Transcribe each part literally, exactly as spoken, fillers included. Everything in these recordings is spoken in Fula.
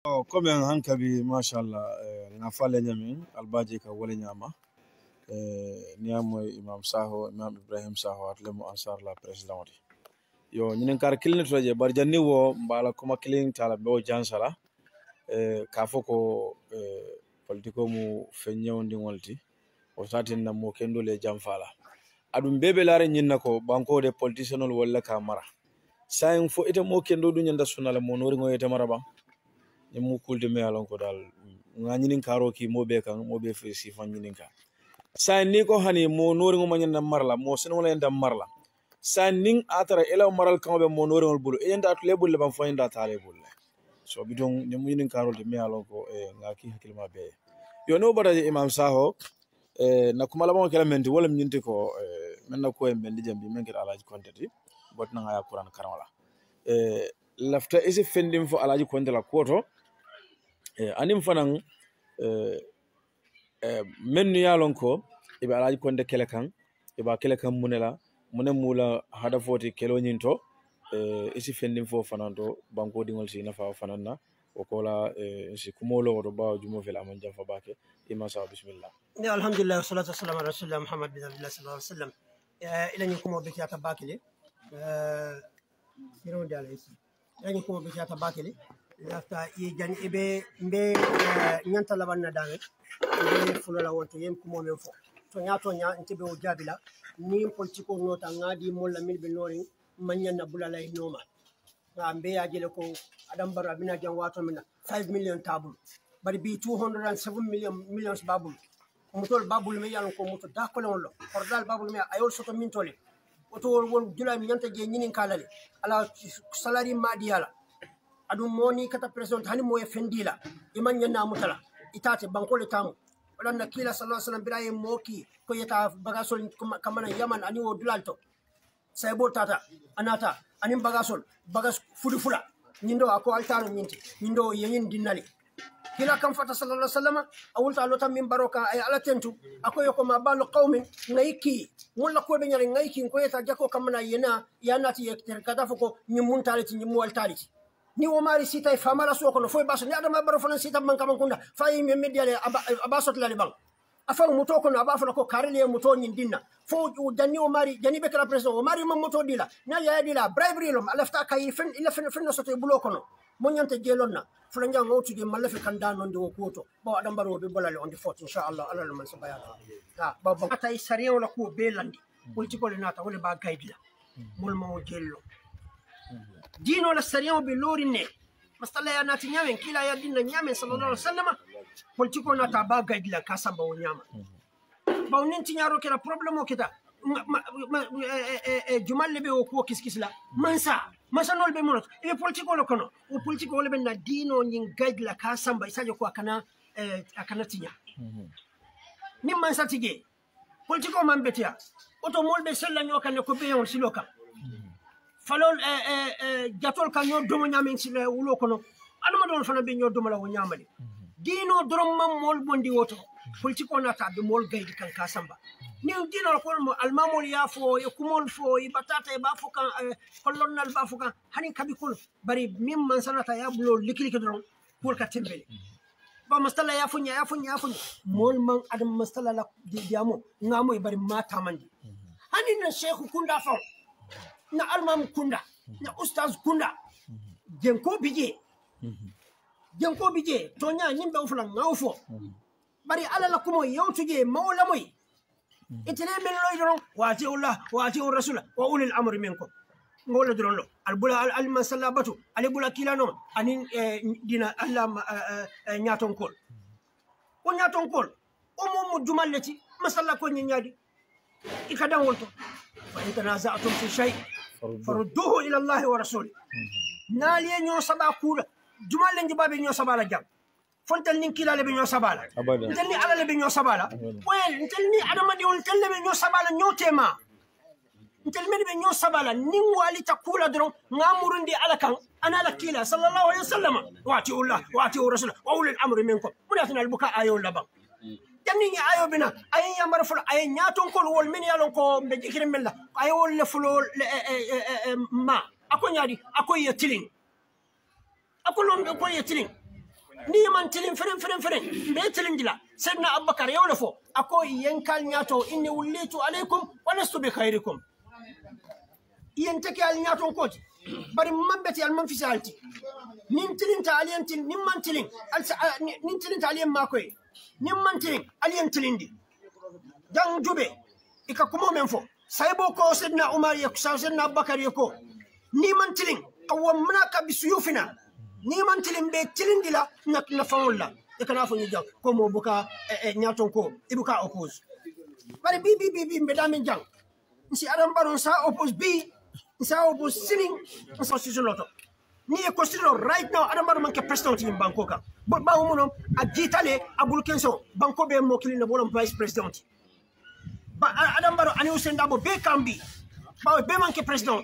Oh, comme un hankabi mashallah na fale nyamin albaji ka wala nyama eh niamo imam saho imam ibrahim saho atlemo ansar la president yo ñinen kar kilin toje bar janni wo mbala kuma kilin tala be jansala eh ka foko eh politiko mu fenyondi ngolti o satin na mo kendo le jamfala adum bebe lare ñinna ko banko de politicianol wala ka mara sayin fo ite mo kendo du ñanda sunala mo nori ngoyete mara ba mu kulde me alon ko dal nganyinin karo ki mobe kan mobe fe sifan nyinin ka sa ni ko hani mo nori ngo manyen marla mo sen wala ndam marla sa ning atara ela maral kan be mo nori ngol bulu e nda to lebul le ban fo nda tale bulle so bidon nyum nyinin karo de me alon ko e ngaki hakilma be yo no bada imam saho e na kuma lamo kala menti wala nyinti ko e men na ko en ben dijam bi men kala alaji kontati bot na ngaya quran karamala e lafta isi fendim fo alaji kontala koto eh anim fanan eh eh men yalon ko ibe alaji konde kele kan iba kele kan munela munen mula hada foti kelo nyinto eh isi fendim fo fananto banko dingol si nafa fananna o kola eh si kumolo do ba jumo fel amon jafa bake ima sa bismillah ya alhamdulillah wassalatu wassalamu ala rasulillah muhammad bin abdullah sallallahu alaihi wasallam ila ni kumo be ta bakile eh siro dala isi ila ni kumo be ta bakile lafta ye jani ebe mbe nyanta labanna dane be fulala wonto yem kumo men fo to nyato nya ntebe o jabila ni politiko nota ngadi molla milbe nori manyanna bulala e noma na mbe ajele ko adam bara bina jan wato mina five million tabul bari bi two hundred seven million millions babul mutol babul me yalon ko muto da ko lon lo ordal babul me ayol soto min tole oto won dula nyanta je nyinin kalale ala salary madiyala adum moni kata president hani moye fendila iman nyanna mutala itate bankole tamu wadanna kila sallallahu alaihi wasallam biraye moki ko yeta bagasol kamana yaman ani wo dulalto saybo tata anata ani bagasol bagas fudu fula nyindo ako altaro nyinti nyindo yeyin dinali kila kam fata sallallahu alaihi wasallam awulta lota min baroka ay ala tentu ako yoko mabalu qaumin ngaiki mulla ko be nyari ngaiki ko yeta jako kamana yena yanati yekter kadafu ko nyimuntaliti nyimualtaliti ni o mari sita famala so kono foy baso ni adama baro fana sita man kam kunda fay mi mediale abasot la bang afa muto kono abafa ko karele muto nyin dinna fo danni o mari jani be kala president o mari mo moto dila na ya dila bribery lom alafta kay fen ila fen fen so to bulo kono mo nyante jelonna fula njang ngawtu de malafi kanda non de o koto bo adam baro be bolale on the fourth inshallah ala man sabayata ha ba ba tay sariyo la ko be landi politiko le nata wala ba gaidla mol mo jello dino la sariya be lorine masala ya nati nyamen kila ya dinna nyamen sallallahu alaihi wasallam politiko na ta ba gaidla kasamba o nyama ba onin tinyaro kera problem o kita jumal be o ko kiskisla mansa mansa nol be monot e politiko lo kono o politiko le be na dino nyin gaidla kasamba isaje ko akana akana tinya ni mansa tige politiko man betia oto molbe sella nyoka ne ko be on siloka falol eh eh jatol ka ñoo domo ñamen ci le wulo kono anuma don fana be ñoo domo la wo ñamali dino dorom mam mol bondi woto politiko na ta be mol gaydi kan kasamba ni dino ko mo almamol ya fo e kumol fo e batata e ba fo kan kollonnal ba fo kan hani kabi kul bari mim man sanata ya bulo likili ke doron pour ka tembele ba mastala ya funya ya funya ya funya mol man adam mastala la diamo ngamo e bari mata mandi hani na sheikh kunda fa na almam kunda na ustaz kunda jenko bije jenko bije to nya nyimbe ufula ngawfo bari ala la kumo yawtuje mawla moy itene men loy doron wati allah wati rasul wa ulil amri minkum ngola doron lo albula al masallabatu alibula kilano anin dina allah nyaton kol ko nyaton kol o mo jumallati masalla ko nyaadi ikadan wolto fa intanaza'tum fi shay farudduhu ila Allah wa rasuli nali ñoo saba kula jumal len jibabe ñoo sabala jam fontal nin kila le be ñoo sabala ntel ni ala le be ñoo sabala wel ntel ni adama di on tel le be ñoo sabala ñoo tema ntel men be ñoo sabala nin wali ta kula dron ngamurundi ala kan ana la kila sallallahu alaihi wasallam wati Allah wati rasul wa ulil amri minkum mudatna al buka ayo laban janni ayo bina ayen yamar ful ayen nyaton kol wol min yalon ko be jikire mella ayo wol le fulo ma ako nyaadi ako yetilin ako lon ko yetilin ni man tilin feren feren feren be tilin dila sayyidina abubakar yawla fo ako yankal nyato inni wulitu alaykum wa lastu bi khairikum yentake al nyato ko bari mambeti al manfi salti nin tilin ta aliyan tilin nin man tilin al nin tilin ta aliyan makoy nin man tilin aliyan tilin di dan jube ika kuma men fo saybo ko sayyidina umar ya sayyidina abubakar yako ni man tilin qawam manaka bisuyufina ni man tilin be tilin dila nak na famulla e kana fo nyija ko mo buka e nyaton ko ibuka oppose bari bi bi bi bi be damin jang si adam baron sa oppose bi sa oppose sitting constitution loto ni e constitution right now adam baron manke president in bankoka bo ba mo non a jitale abul kenso banko be mo kilina bolon vice president ba adam baron ani usenda bo be kambi ba be manke president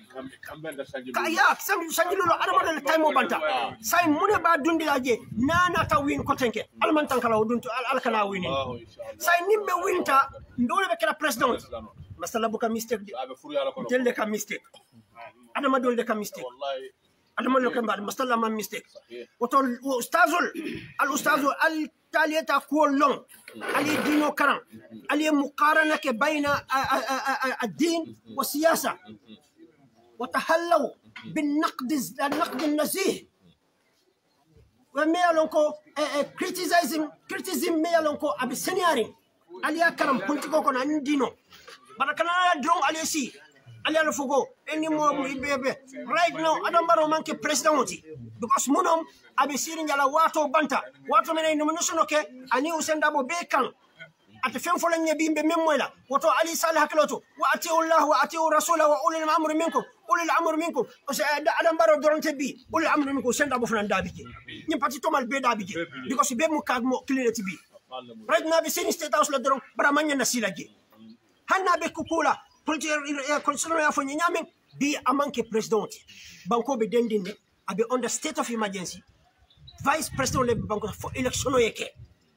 ka ya sam sangi lolo adam baron time banta say mune ba dundi laje nana ta win ko tenke alman tankala dunto al kala win say nimbe winta ndole be kala president masala buka mistake de ka mistake adama dole ka mistake adama lo kan ba masala ma mistake oto ustazul al ustazu al taliyata ko long ali dino karam ali muqarana ke baina ad-din wa siyasa wa tahallu bin naqd al-naqd an-nazih wa mealonko criticizing criticism mealonko abiseniari ali karam politiko ko nan dino barakana drong aliasi ali ala fogo eni mo bebe right now adam baro manke president because monom abi siri ngala wato banta wato mena no nosono ke ani usenda bo be kan ate fen fo lagne bimbe memmoyla woto ali salih hakloto wa ati allah wa ati rasulahu wa ulil amri minkum ulil amri minkum adam baro doronte bi ulil amri minkum senda bo fana dabije ni pati to mal be dabije because be mo kag mo cleanity bi right now bi sini state house la doron bara manya na silaje hanna be kukula consular ya fonye nyamen bi amanke president banko be dendinde abe under state of emergency vice president le banko for election yeke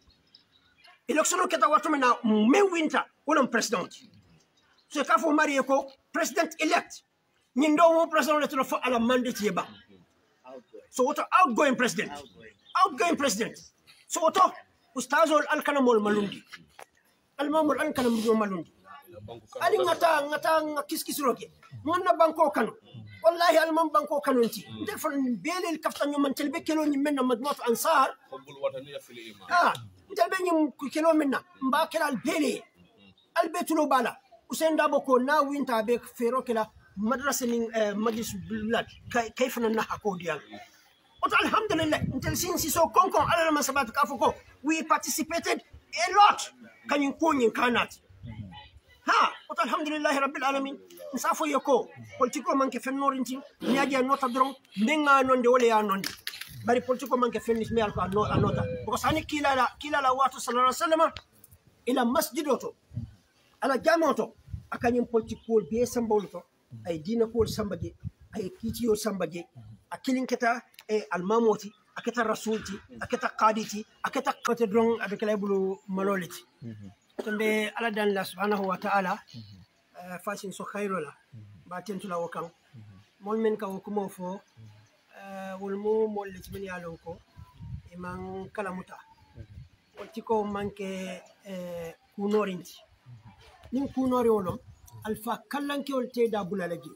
election keta watu mena me winter wala president so ka fo marié ko president elect ni ndo mo president le to fo ala mandate yeba so what outgoing president outgoing president so what ustazol al kanamol malundi al mamul al kanamol malundi ali ngata ngata kiskisroke monna banko kanu wallahi alman banko kanunti defal belel kafta nyum telbe kelo ni menna madmatu ansar قنبل وطنيه في الايمان اه telbe nyum kelo minna mbakira al bele al betulo bala usen dabo ko na winta be fero kala madrasa ni majlis bilad kayfa na hako dial ot alhamdulillah intel sinsi so konkon ala masabat kafuko we participated a lot kanyun ko nyin kanat ha ot alhamdulillah rabbil alamin nsafo yoko politiko manke fennorinti niaje nota dron menga nonde wala ya nonde bari politiko manke fennis me alko anota ko sani kila la kila la watu sallallahu alaihi wasallam ila masjidoto ala jamoto akanyim politiko be samboluto ay dina ko sambaje ay kitiyo sambaje akilinketa e almamoti aketa rasulti aketa qaditi aketa qate dron abekala bulu maloliti tonde ala dan la subhanahu wa ta'ala fashion so khairola baten tula wakam mol men ka ko fo wol mo mol le timen yalon ko e man kala muta o tiko manke kunorinti nin kunori wolom alfa kallanke ol teda bulalaji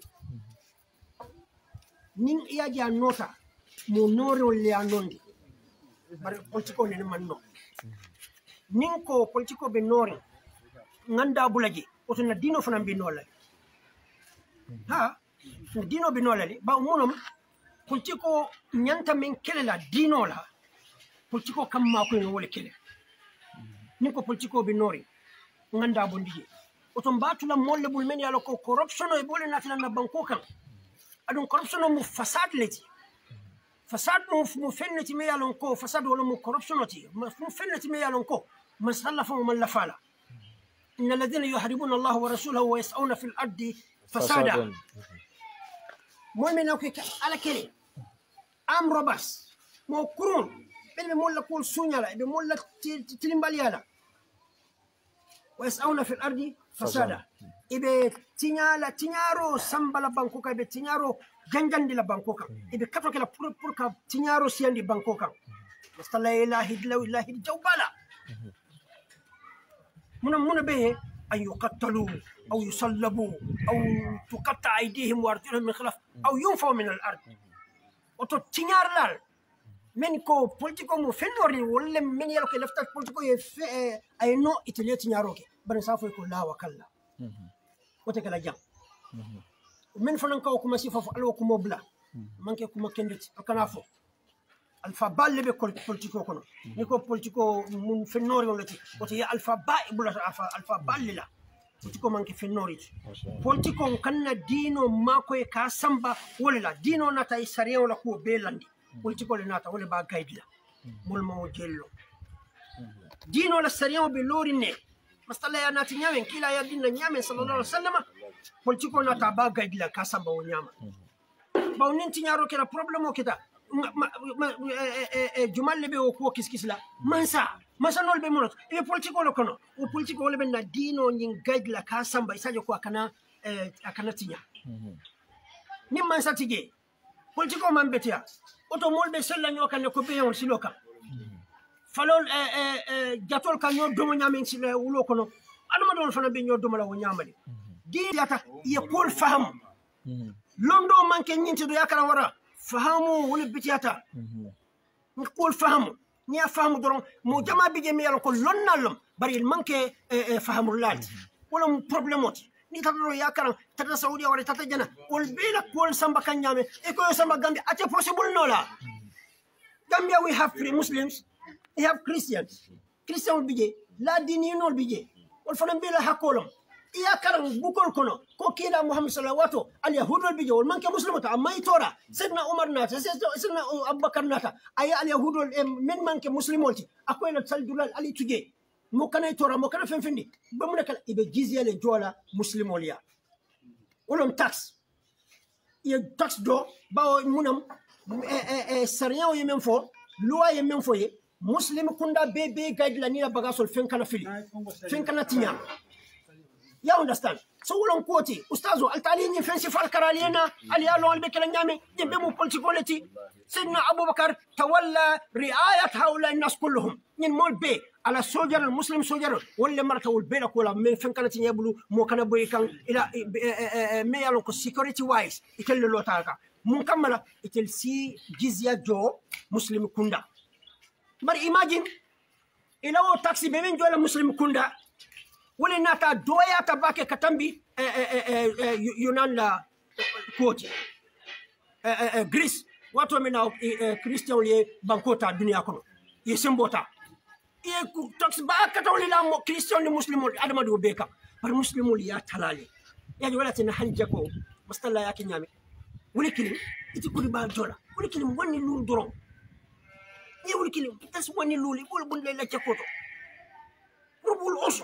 nin yaji nota mo nori ol le anondi bar o tiko ne man no nin ko politiko be nori nganda bulaji oto na dino fana bi nolale ha na dino bi nolale ba monom politiko nyanta men kelela dino la politiko kam ma ko no wole kele nin ko politiko be nori nganda bondije oto mbatula molle bul men yalo ko corruption e bole natala na banko kan adon corruption mu fasad leti fasad mu fenneti me yalo ko fasad wala mu corruption ti mu fenneti me yalo ko مسلفه ومن لفالا إن الذين يحاربون الله ورسوله ويسعون في الأرض فسادا مؤمن أو كي على كلي أم رباس مو كرون بل مولا كول سونيالا بمولا تلمباليالا ويسعون في الأرض فسادا إبه تنيالا تنيارو سامبالا بانكوكا إبه تنيارو جنجان دي لا بانكوكا إبه كاتو كلا بور بور كا تنيارو سيان دي بانكوكا mastalla ilahi law ilahi jawbala muna muna be أن يقتلوا أو يصلبوا أو تقطع أيديهم وأرجلهم من خلاف أو ينفوا من الأرض وتتنيار لال من كو بوليتيكو مو فنوري ولا من يلوك لفتات بوليتيكو يف أي نو إتليه تنياروكي بنسافو يقول لا وكلا وتكلا جام من فلان كو كما سيفا ألو كما بلا من كي كما كندت أكنافو alpha balle be politiko kono niko politiko mun fennori ngolati woto ya alpha ba ibulata alpha alpha balle la politiko manke fennori politiko kanna dino mako e ka samba wala dino nata e sariya wala ko be landi politiko le nata wala ba guide la mol mo jello dino la sariya be lori ne mastalla ya nati nyamen kila ya dinna nyamen sallallahu alaihi wasallam politiko nata ba guide la ka samba wo nyama baw ninti nyaro kala problème o kita jumal lebe o ko kiskis la mansa mansa nol be monot e politiko lo kono o politiko le ben na dino nyin guide la ka samba isajo ko akana akana tinya ni mansa tige politiko man betia oto molbe sella nyoka ne ko be on siloka falol jatol ka nyo domo nyamen sile wulo kono adama don fana be nyo domo la wo nyamade di yata ye pol faham londo manke nyinti do yakara wara fahamu wala bitiyata nqul fahamu ni fahamu doron mo jama bije mi yalla ko lonnalum bari manke fahamu lat wala problemoti ni tadoro yakara tata saudi wala tata jana wal bila pol samba kanyame e ko samba gambia ate possible no la gambia we have three muslims we have christians christian bije la dini no bije wal fana bila hakolum iya karam bukol kono ko kila muhammad sallallahu al yahud wal bijol manke muslimata amma itora sidna umar nata sidna abubakar nata ay al yahud men manke muslimoti akoy na saldulal ali tuje mo kana itora mo kana fenfendi ba mu nakal ibe jizya le jola muslimolia wolom tax ye tax do ba munam e e sariya o yemen fo loi yemen fo ye muslim kunda bebe guide la ni bagasol fen kana fili fen kana tinya. You understand? So we don't quote it. Ustazo, altali ni fensi fal karaliena, ali alo albe kala nyame, jembe mu politikoleti. Sidna Abu Bakar tawalla riayat haula الناس كلهم. Nin mol be ala soldier muslim soldier wala marata wol be la ko la men fen kanati yabulu mo kana boy kan ila me yalo ko security wise itel lo taka. Mun kamala itel si jizya jo muslim kunda. But imagine ila o taxi be men jo la muslim kunda. Wale nata doya tabake katambi yunan la quote Greece watu wamena Christian liye bankota dunia kono ye sembota ye tax ba katawli la mo Christian li muslimu adama do beka par muslimu li ya talali yani wala tin hanjako mustalla yake nyame wuli kilim iti kuli ba jola wuli kilim woni lu doron ye wuli kilim tas woni luli bul bun la chakoto rubul oso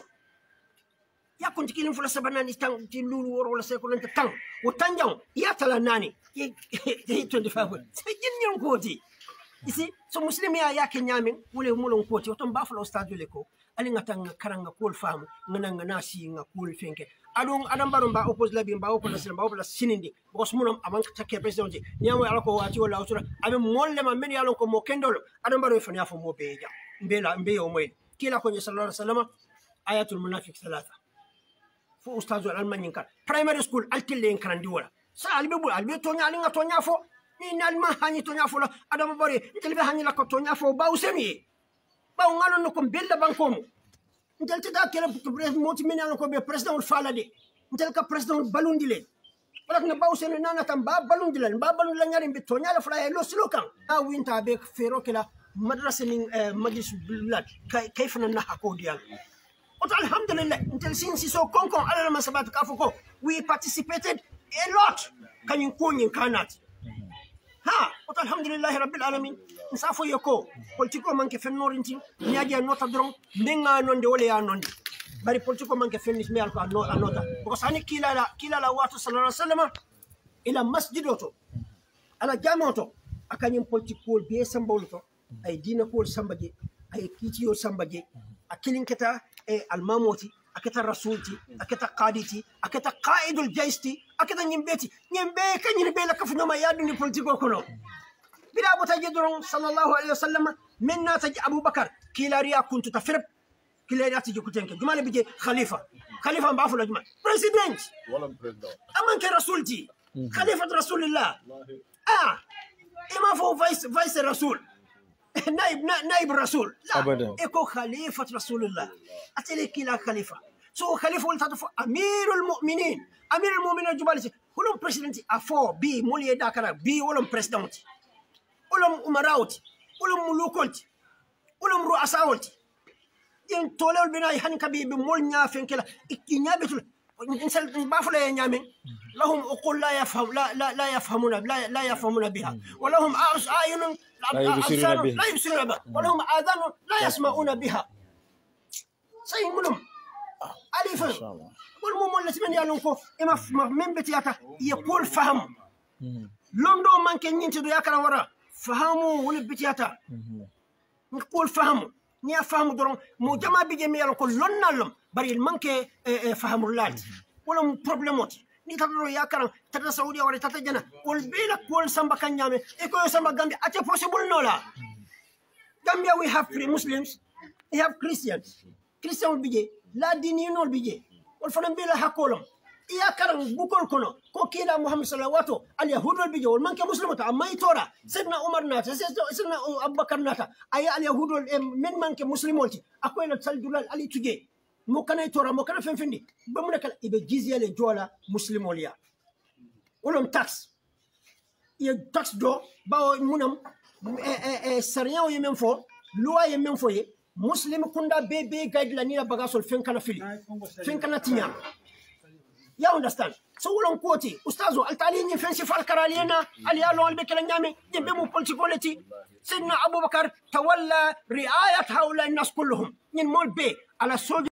ya kunti kilin fula sabanani tang ti lulu woro wala se ko lenta tang wo tanjang ya tala nani ye twenty-five se jinyon koti isi so muslim ya yake nyamin wole mulon koti oton ba fula ustad le ko ali ngata karanga kol famu ngana ngana si nga kol fenke adon adam baron ba oppose labi ba oppose ba oppose sinindi bos munam aman take president ni amo ala ko wati wala usura abe molle ma men yalon ko mo kendolo adam baro fanya fo mo beja mbela mbeyo moy kila ko sallallahu alaihi wasallam ayatul munafiq thalatha fo ustazu alman kan primary school altille en kan diwala sa albe bu albe to nyaali nga to nyafo ni nalma hani to nyafo la adam bari telbe hani la ko to nyafo ba usemi ba ngalo no ko bella bankomo ntel tida kele president moti men ko be president falade ntel ka president balundile wala nga ba usemi nana tam ba balundile ba balundile nyari be to nyala fla e lo silokan a winta be fero kala madrasa min majlis bilad kayfana na hakodiyan. But alhamdulillah, until since so konkon ala masabat kafuko, we participated a lot. Can you call in Kanat? Ha, but alhamdulillah, Rabbil Alamin, Nsafo Yoko, political manke fenorinti, Niadia nota drone, Ninga non de Olea non. But political manke finish me another. Because Ani Kila Kila la Watu Salana Salama in a masjidoto, ala Jamoto, a canyon political be samboloto, I dinner call somebody, I kitty or somebody, a killing keta. Almamoti aketa rasulti aketa qaditi aketa qaidul jaisti aketa nyimbeti nyimbe kanyir be la kafu nyama yadu ni politiko kono bila bota jedron sallallahu alaihi wasallam من ناتج أبو بكر كلا ريا كنت تفرب كلا ريا تجي كتينك جمال بيجي خليفة خليفة بعفو الجمال بريسيدنت أمان كرسولتي خليفة رسول الله آه إما فو فايس فايس الرسول نائب نائب الرسول لا أبدا إكو خليفة رسول الله أتلي كلا خليفة سو خليفة ولتعرف أمير المؤمنين أمير المؤمنين جبالتي ولهم بريسيدنت أفو بي مولي داكرا بي ولهم بريسيدنت ولهم أمراوتي ولهم ملوكولتي ولهم رؤساولتي ين تولول بناي هن كبي بمول نيافين كلا إكينيا بتول إنسان بافلا ينامين لهم أقول لا يفهم لا لا لا يفهمون لا لا يفهمون بها ولهم أعين لا يبصرون بها لا يبصرون بها ولهم آذان لا يسمعون بها سيد ملهم أليف والمهم التي من يالونكو إما من بتياتا يقول فهم لندو من كن ينتدو ياكرا ورا فهموا ولي بتياتا نقول فهموا نيا فهموا درون مو جما بيجي مي يالونكو لون نالم بري المنك فهموا اللات ولهم بروبليمات ni tataro yakara tata saudi wala tata jana wol bela kol samba kanyame e ko samba gambia ate possible no la gambia we have three muslims we have christians christian will bije la dini no bije wol fana bela hakolom yakara bukol kono ko kila muhammad sallallahu alaihi wasallam al yahud wal bije wol manke muslimata amma itora sidna umar nata sidna abubakar nata ay al yahud men manke muslimoti akoy la saldulal ali tuje mo kana tora mo kana fenfendi ba mu nakal ibe jizya le jola muslimolia wolom tax ye tax do ba munam e e sariya o yemen fo loi yemen fo ye muslim kunda bebe guideline la bagasol fen kana fili fen kana tinya ya understand so wolom koti ustazo altali ni fen sifal karalina ali yalo al bekela nyame jembe mu politikoleti sidna abubakar tawalla riayat haula الناس كلهم من مول بي على